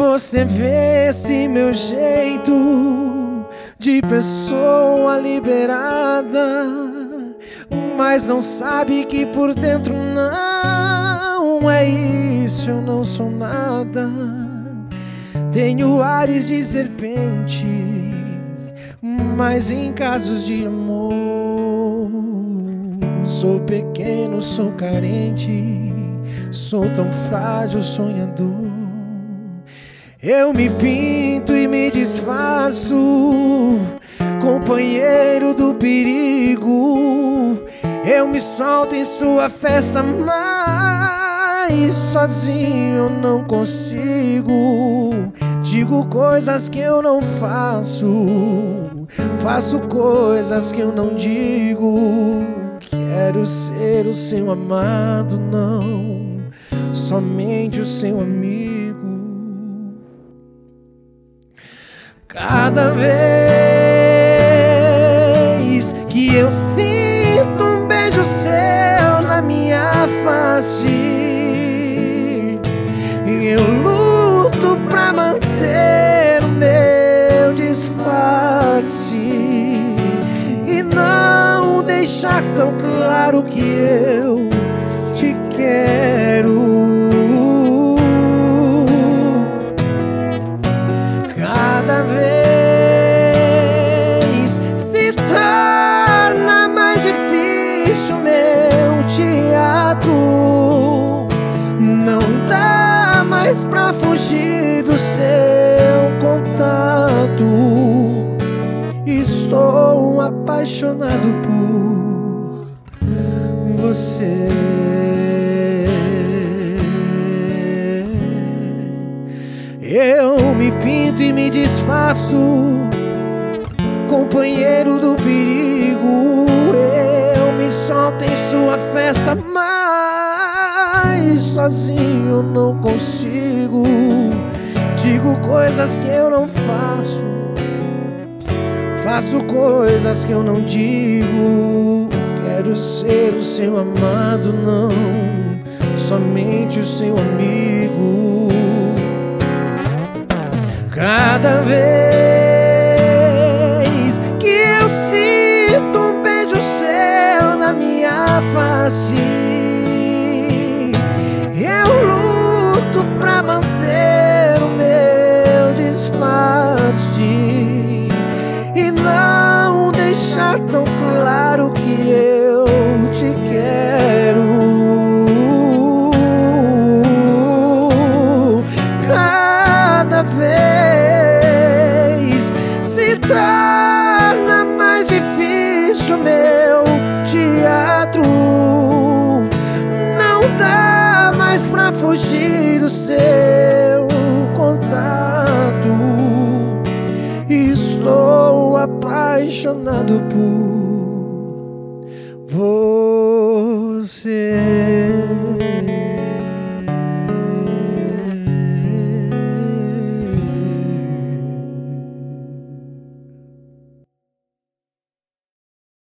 Você vê esse meu jeito de pessoa liberada, mas não sabe que por dentro não é isso, eu não sou nada. Tenho ares de serpente, mas em casos de amor sou pequeno, sou carente, sou tão frágil, sonhador. Eu me pinto e me disfarço, companheiro do perigo. Eu me solto em sua festa, mas sozinho eu não consigo. Digo coisas que eu não faço, faço coisas que eu não digo. Quero ser o seu amado, não somente o seu amigo. Cada vez que eu sinto um beijo seu na minha face, eu luto pra manter o meu disfarce e não deixar tão claro que eu te quero. Cada vez se torna mais difícil meu teatro. Não dá mais pra fugir do seu contato. Estou apaixonado por você. Eu me pinto e me disfarço, companheiro do perigo. Eu me solto em sua festa, mas sozinho eu não consigo. Digo coisas que eu não faço, faço coisas que eu não digo. Quero ser o seu amado, não somente o seu amigo. Cada vez que eu sinto um beijo seu na minha face, eu luto pra manter o meu disfarce e não deixar tão claro que eu te quero. Cada vez se torna mais difícil meu teatro. Não dá mais pra fugir do seu contato. Estou apaixonado por você.